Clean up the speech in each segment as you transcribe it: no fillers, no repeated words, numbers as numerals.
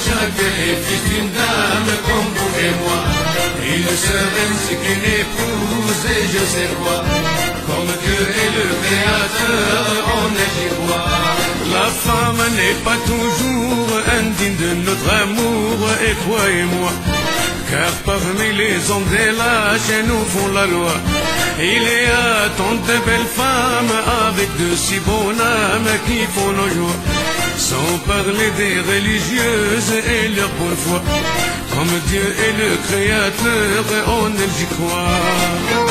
chacun est fils d'une dame comme vous et moi. Il serait ainsi qu'une épouse et je sais quoi. Comme Dieu est le créateur, on est j'y croit. La femme n'est pas toujours indigne de notre amour, et toi et moi. Car parmi les hommes des lâches, nous font la loi. Il y a tant de belles femmes avec de si bonnes âmes qui font nos joies. Sans parler des religieuses et leur bonne foi. Comme Dieu est le créateur, on y croit.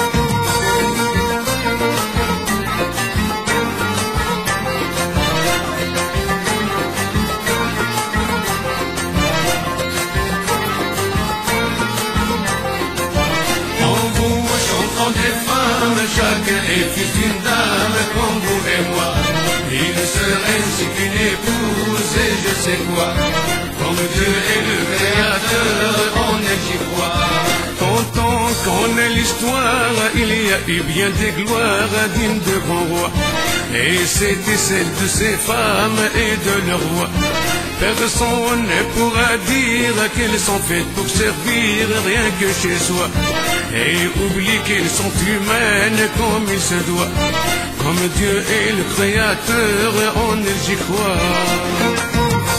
Des femmes, chacun est fils d'une dame comme vous et moi. Il serait ainsi qu'une épouse et je sais quoi. Comme Dieu est le créateur, on est j'y croit. Quand on connaît l'histoire, il y a eu bien des gloires dignes de grands rois. Et c'était celle de ces femmes et de leurs rois. Personne ne pourra dire qu'elles sont faites pour servir rien que chez soi. Et oublie qu'elles sont humaines comme il se doit. Comme Dieu est le créateur, on y croit.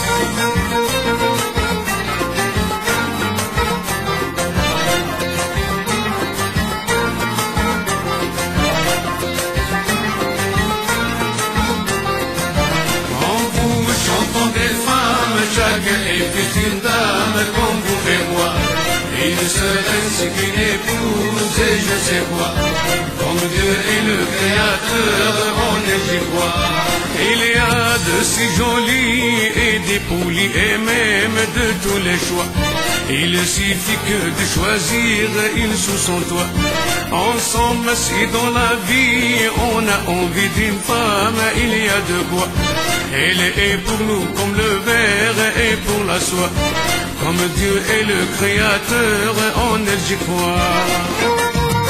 Chacun est fils d'une dame comme vous et moi. Il serait ainsi qu'une épouse et je sais quoi. Comme Dieu est le créateur, on est j'y croit. Il y a de si jolis et des polis et même de tous les choix. Il suffit que de choisir une sous son toit. Ensemble, si dans la vie on a envie d'une femme, il y a de quoi. Elle est pour nous comme le verre est pour la soie. Comme Dieu est le créateur, on y croit.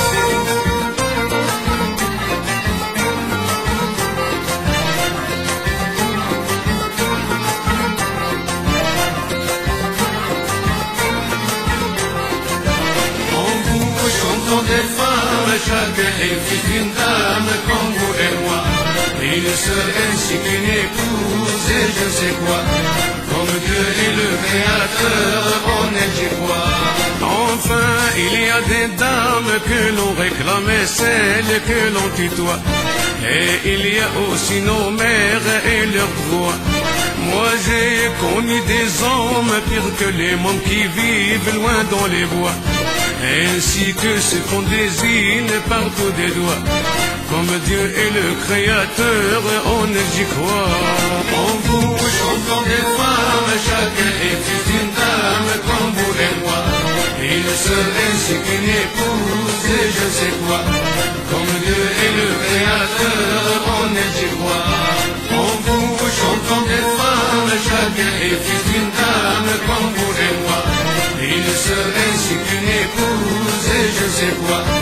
Des femmes, chacun est fils d'une dame comme vous et moi. Il serait ainsi qu'une épouse et je sais quoi. Comme Dieu est le créateur, on est j'y croit. Enfin, il y a des dames que l'on réclame et celles que l'on tutoie. Et il y a aussi nos mères et leurs droits. Moi j'ai connu des hommes pires que les mômes qui vivent loin dans les bois. Ainsi que ceux qu'on désigne partout des doigts. Comme Dieu est le créateur, on y croit. En vous chantons des femmes, chacun est fils d'une dame comme vous et moi. Il serait ainsi qu'une épouse et je sais quoi. Comme Dieu est le créateur, on y croit. En vous chantons des femmes, chacun est fils d'une dame comme vous et moi. Il serait ainsi qu'une épouse et je sais quoi.